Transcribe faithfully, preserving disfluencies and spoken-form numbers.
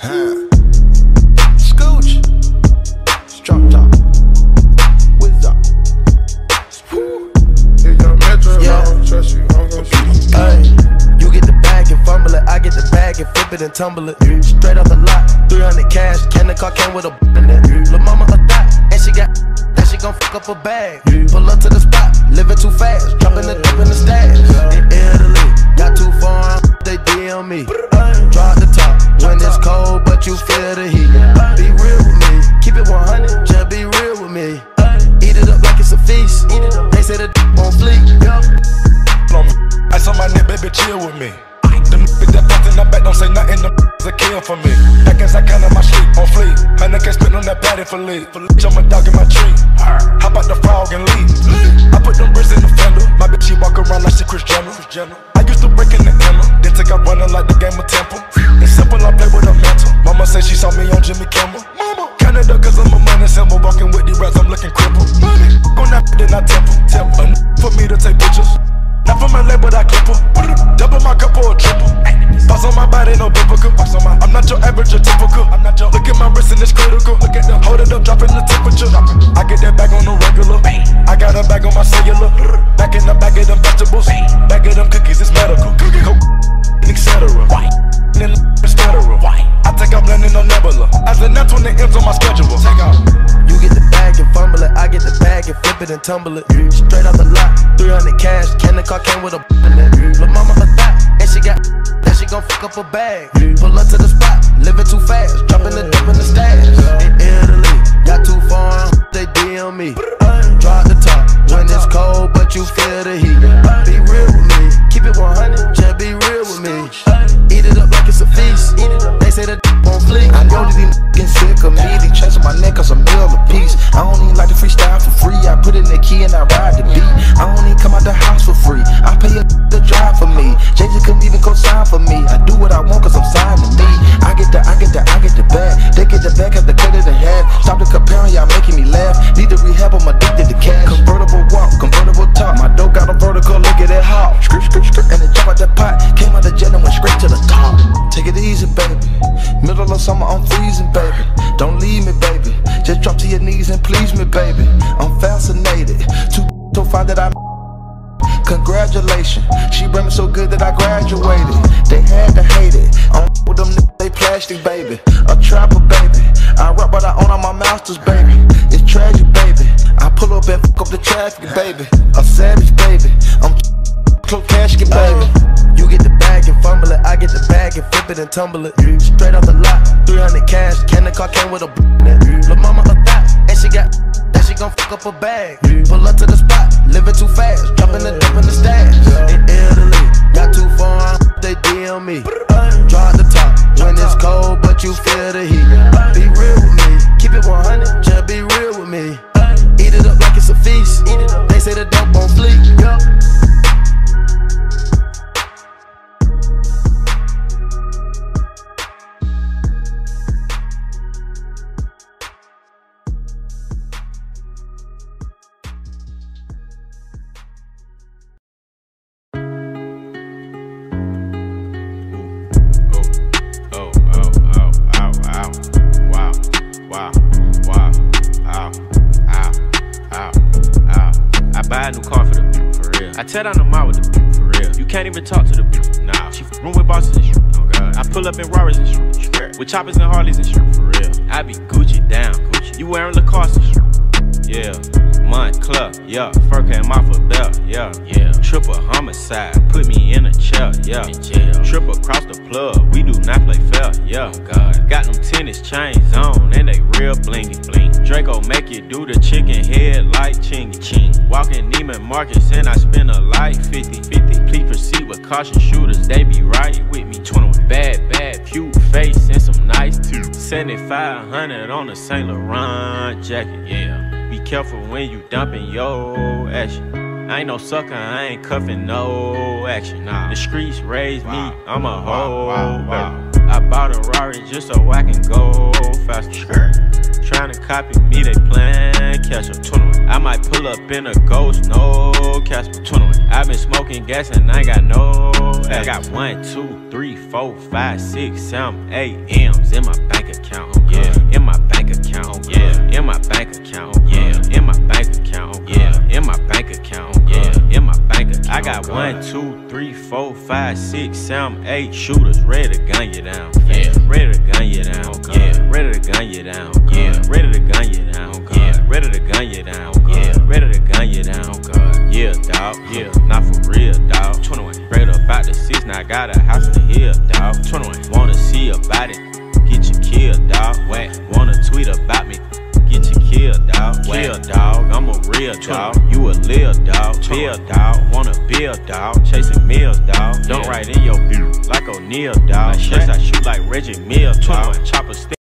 Huh. Scooch. Strong top. What's up? If your metro, Yeah. I don't trust you, I'm gon' shoot you. Ay, you get the bag and fumble it. I get the bag and flip it and tumble it. Straight off the lot, three hundred cash. Can the car came with a in it. Lil' mama a thot, and she got that she gon' fuck up a bag. Pull up to the spot, living too fast. Dropping the dip in the stash. In Italy, got too far, they D M me. Drop the top when it's cold, but you feel the heat. Be real with me, keep it one hundred. Just be real with me. Eat it up like it's a feast. They say the d on fleek. I saw my nigga, baby, chill with me. Them niggas that fucked in the back don't say nothing, them niggas a kill for me. Back as I count on my sleep, on fleek. Honey can't spit on that patty for lead. For leech, I'm a dog in my tree. Hop out the frog and leave. I put them bricks in the fender. My bitch, she walk around like she Chris Jenner. I used to break in the hammer, then take out running like the game of Temple. It's simple, I play with a mantle. Mama say she saw me on Jimmy Kimmel. Mama, Canada, cause I'm a money symbol. Walking with these rats, I'm looking crippled. Money, on that then I temple. Temple, for me to take pictures. Not for my leg, but I clip her. Double my cup or a triple. Boss on my body, no biblical. I'm not your average or typical. I'm not your. Look at my wrist and it's critical. Look at them, hold it up, dropping the temperature. I get that bag on the regular. I got a bag on my cellular. Back in the bag of them vegetables. Bag of them cookies, it's medical. Coke, et cetera. Then it's federal. I take out blending on Nebula. As the net twenty M's on my schedule. Take out. You get the bag and fumble it, I get the bag and flip it and tumble it. Straight off the lot, three hundred cash. Can the car came with a in it. Lil' mama a thot, and she got that she gon' fuck up a bag. Pull up to the spot, living too fast, dropping the dip in the stash. In Italy, got too far, they D M me. Drop the top when it's cold, but you feel the heat. Be real with me, keep it one hundred, just be real with me. Eat it up like it's a feast. They say the d on fleek. I know that these getting sick of me. They chasing my neck cause a meal a piece. I don't even like to freestyle for free. I put in the key and I ride the beat. I don't even come out the house for free. I pay a to drive for me. Jay-Z couldn't even co-sign for me. I do what I want cause I'm signed to me. I get the, I get the, I get the bag. They get the bag, have to cut it in half. Stop the comparing, y'all making me laugh. Need to rehab, I'm addicted to cash. Convertible walk, convertible top. My dope got a vertical, look at it hot. Script, script, script, and it jump out the pot. Came out the jet and went straight to the top. Take it easy, baby. Middle of summer, I'm freezing, baby. Don't leave me, baby. Just drop to your knees and please me, baby. I'm fascinated. Too so fine that I. Congratulations. She bring me so good that I graduated. They had to hate it. I'm with them niggas, they plastic, baby. A trapper, baby. I rap, but I own all my masters, baby. It's tragic, baby. I pull up and fuck up the traffic, baby. A savage, baby. I'm close casket, baby. You get the bag and fumble it, I get the bag and flip it and tumble it. Straight off the lot, three hundred cash. Can the car came with a in it. Lil' mama a thot, and she got that she gon' fuck up a bag. Pull up to the spot, living too fast, dropping the dip in the stash. In Italy, got too far, they D M me. Drop the top when it's cold, but you feel the heat. Be real with me, keep it one hundred, just be real with me. Eat it up like it's a feast. They say the dope on fleek. I tear down the mall with the beat, for real. You can't even talk to the beat, nah. She room with bosses and shit, oh god. I pull up in Rarers and shit, sure. With choppers and Harleys and shit, for real. I be Gucci down, Gucci. You wearing Lacoste and shit, yeah. Montclair, yeah. Fur came off a belt, yeah, yeah. Triple homicide, put me in a chair, yeah. In jail. Trip across the plug, we do not play fair, yeah. Oh god. Got them tennis chains on and they real blingy bling. Draco make you do the chicken head like chingy ching. Walking Neiman Marcus and I spend a life fifty fifty. Please proceed with caution, shooters, they be right with me. twenty-one bad, bad, cute face and some nice teeth. seventy-five hundred on a Saint Laurent jacket, yeah. Be careful when you dumping your action. I ain't no sucker, I ain't cuffing no action. Nah. The streets raised wow. me, I'm a hoe. Wow, wow, wow. I bought a Rari just so I can go faster. Sure. tryna copy me, they plan catch up. twenty-one. I might pull up in a ghost, no Casper. twenty-one. I been smoking gas and I ain't got no. I got one, two, three, four, five, six, seven, eight M's in my bank account. Yeah, in my bank account. Yeah, in my bank account. Yeah, in my bank account. Yeah, in my bank account. Yeah, in my bank account. I got one, two, three, four, five, six, seven, eight shooters ready to gun you down. Yeah, ready to gun you down. Yeah, ready to gun you down. Yeah, ready to gun you down. Yeah, ready to gun you down. Yeah, ready to gun you down. Yeah, dawg. Yeah, not for real, dawg. twenty-one. Straight up out the six, now I got a house in the hill, dawg. twenty-one. Wanna see about it? Get you killed, dawg. Whack. Wanna tweet about me? Get you killed, dawg. Kill, dawg. I'm a real dawg. You a lil dawg. Bill, dawg. Wanna build, dawg. Chasing meals, dawg. Don't write in your beat like O'Neal, dawg. Like I shoot like Reggie Mills, dawg. Chopper stick.